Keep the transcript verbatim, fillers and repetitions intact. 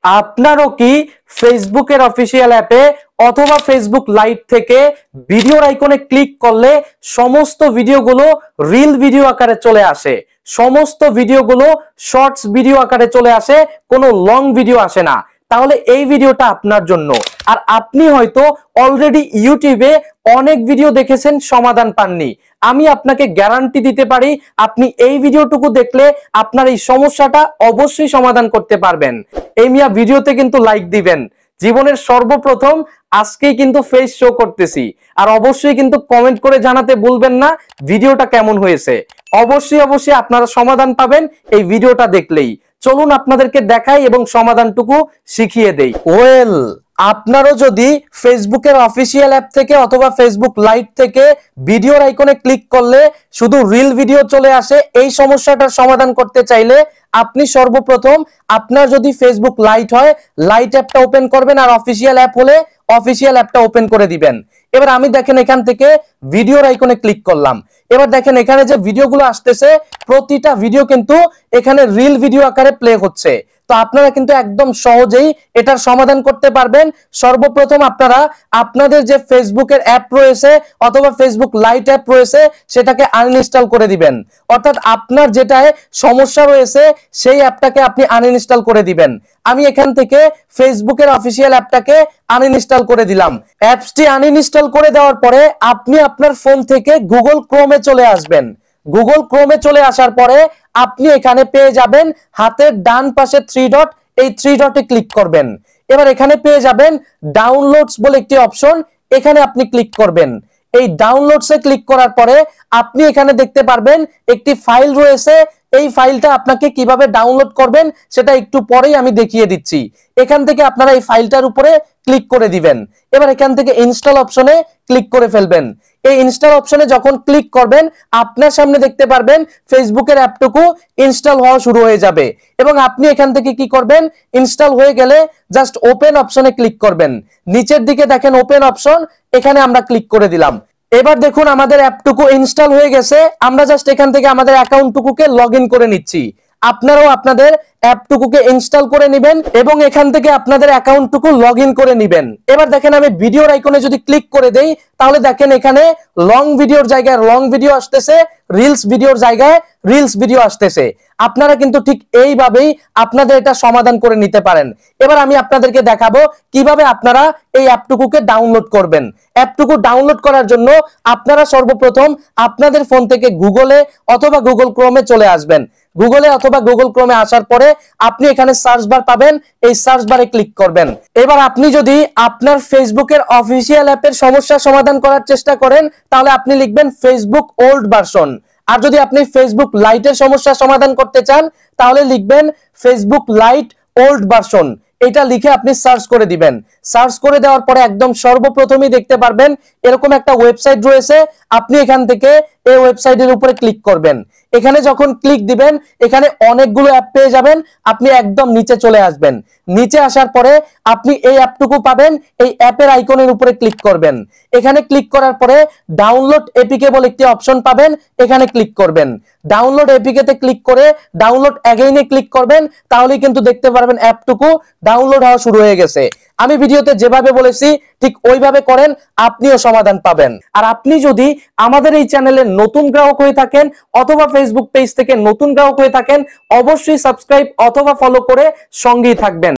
আপনারও কি ফেসবুকের অফিসিয়াল অ্যাপে অথবা ফেসবুক লাইট থেকে ভিডিওর আইকনে ক্লিক করলে সমস্ত ভিডিওগুলো রিল ভিডিও আকারে চলে আসে, সমস্ত ভিডিওগুলো শর্টস ভিডিও আকারে চলে আসে, কোনো লং ভিডিও আসে না? তাহলে এই ভিডিওটা আপনার জন্য। আর আপনি হয়তো অলরেডি ইউটিউবে অনেক ভিডিও দেখেছেন, সমাধান পাননি। আমি আপনাকে গ্যারান্টি দিতে পারি আপনি এই ভিডিওটুকু দেখলে আপনার এই সমস্যাটা অবশ্যই সমাধান করতে পারবেন। এই মিয়া ভিডিওতে কিন্তু লাইক দিবেন। জীবনের সর্বপ্রথম আজকেই কিন্তু ফেস শো করতেছি। আর অবশ্যই কিন্তু কমেন্ট করে জানাতে ভুলবেন না ভিডিওটা কেমন হয়েছে। অবশ্যই অবশ্যই আপনারা সমাধান পাবেন এই ভিডিওটা দেখলেই। চলুন আপনাদেরকে দেখাই এবং সমাধানটুকু শিখিয়ে দেই। ওয়েল, আপনারও যদি ফেসবুকের অফিসিয়াল অ্যাপ থেকে অথবা ফেসবুক লাইট থেকে ভিডিওর আইকনে ক্লিক করলে শুধু রিল ভিডিও চলে আসে, এই সমস্যাটার সমাধান করতে চাইলে আপনি সর্বপ্রথম আপনার যদি ফেসবুক লাইট হয় লাইট অ্যাপটা ওপেন করবেন, আর অফিসিয়াল অ্যাপ হলে অফিসিয়াল অ্যাপটা ওপেন করে দিবেন। এবার আমি দেখেন এখান থেকে ভিডিওর আইকনে ক্লিক করলাম। এবার দেখেন এখানে যে ভিডিওগুলো আসতেছে প্রতিটা ভিডিও কিন্তু এখানে রিল ভিডিও আকারে প্লে হচ্ছে। তো আপনারা কিন্তু একদম সহজেই এটার সমাধান করতে পারবেন। সর্বপ্রথম আপনারা আপনাদের যে ফেসবুকের অ্যাপ রয়েছে অথবা ফেসবুক লাইট অ্যাপ রয়েছে সেটাকে আনইনস্টল করে দিবেন। অর্থাৎ আপনার যেটায় সমস্যা রয়েছে সেই অ্যাপটাকে আপনি আনইনস্টল করে দিবেন। আমি এখান থেকে ফেসবুকের অফিসিয়াল অ্যাপটাকে আনইনস্টল করে দিলাম। অ্যাপসটি আনইনস্টল করে দেওয়ার পরে আপনি আপনার ফোন থেকে গুগল ক্রোমে চলে আসবেন। গুগল ক্রোমে চলে আসার পরে আপনি এখানে পেয়ে যাবেন হাতের ডান পাশে থ্রি ডট, এই থ্রি ডটে ক্লিক করবেন। এবার এখানে পেয়ে যাবেন ডাউনলোডস বলে একটি অপশন, এখানে আপনি ক্লিক করবেন। এই ডাউনলোডসে ক্লিক করার পরে আপনি এখানে দেখতে পারবেন একটি ফাইল রয়েছে। এই ফাইলটা আপনাকে কিভাবে ডাউনলোড করবেন সেটা একটু পরেই আমি দেখিয়ে দিচ্ছি। এখান থেকে আপনারা এই ফাইলটার উপরে ক্লিক করে দিবেন। এবার এখান থেকে ইনস্টল অপশনে ক্লিক করে ফেলবেন। এই ইনস্টল অপশনে যখন ক্লিক করবেন আপনার সামনে দেখতে পারবেন ফেসবুকের অ্যাপটুকু ইনস্টল হওয়া শুরু হয়ে যাবে। এবং আপনি এখান থেকে কি করবেন, ইনস্টল হয়ে গেলে জাস্ট ওপেন অপশনে ক্লিক করবেন। নিচের দিকে দেখেন ওপেন অপশন, এখানে আমরা ক্লিক করে দিলাম। এবার দেখুন আমাদের অ্যাপটুকু ইনস্টল হয়ে গেছে। আমরা জাস্ট এখান থেকে আমাদের অ্যাকাউন্টটুকুকে লগ ইন করে নিচ্ছি। আপনারাও আপনাদের অ্যাপটুকুকে ইনস্টল করে নেবেন এবং এখান থেকে আপনাদের অ্যাকাউন্টটুকু লগ ইন করে নেবেন। এবার দেখেন আমি ভিডিওর আইকনে যদি ক্লিক করে দেই তাহলে দেখেন এখানে লং ভিডিওর জায়গায় লং ভিডিও আসতেছে, রিলস ভিডিওর জায়গায় রিলস ভিডিও আসতেছে। আপনারা কিন্তু ঠিক এইভাবেই আপনাদের এটা সমাধান করে নিতে পারেন। এবার আমি আপনাদেরকে দেখাবো কিভাবে আপনারা এই অ্যাপটুকুকে ডাউনলোড করবেন। অ্যাপটুকু ডাউনলোড করার জন্য আপনারা সর্বপ্রথম আপনাদের ফোন থেকে গুগলে অথবা গুগল ক্রোমে চলে আসবেন। গুগলে অথবা গুগল ক্রোমে আসার পরে আপনি এখানে সার্চ বার পাবেন, এই সার্চ বারে ক্লিক করবেন। এবার আপনি যদি আপনার ফেসবুকের অফিসিয়াল অ্যাপের সমস্যা সমাধান করার চেষ্টা করেন তাহলে আপনি লিখবেন ফেসবুক ওল্ড ভার্সন। আর যদি আপনি ফেসবুক লাইটের সমস্যা সমাধান করতে চান তাহলে লিখবেন ফেসবুক লাইট ওল্ড ভার্সন। এটা লিখে আপনি সার্চ করে দিবেন। সার্চ করে দেওয়ার পরে একদম সর্বপ্রথমই দেখতে পারবেন এরকম একটা ওয়েবসাইট রয়েছে। আপনি এখান থেকে এই ওয়েবসাইটের উপরে ক্লিক করবেন। এখানে যখন ক্লিক দিবেন এখানে অনেকগুলো অ্যাপ পেয়ে যাবেন। আপনি একদম নিচে চলে আসবেন। নিচে আসার পরে আপনি এই অ্যাপটুকু পাবেন, এই অ্যাপের আইকনের উপরে ক্লিক করবেন। এখানে ক্লিক করার পরে ডাউনলোড এপিকে বলে একটি অপশন পাবেন, এখানে ক্লিক করবেন। ডাউনলোড এপিকেতে ক্লিক করে ডাউনলোড অ্যাগেইনে ক্লিক করবেন, তাহলেই কিন্তু দেখতে পারবেন অ্যাপটুকু ডাউনলোড হওয়া শুরু হয়ে গেছে। আমি ভিডিওতে যেভাবে বলেছি ঠিক ওইভাবে করেন, আপনিও সমাধান পাবেন। আর আপনি যদি আমাদের এই চ্যানেলের নতুন গ্রাহক হয়ে থাকেন অথবা ফেসবুক পেজ থেকে নতুন গ্রাহক হয়ে থাকেন অবশ্যই সাবস্ক্রাইব অথবা ফলো করে সঙ্গেই থাকবেন।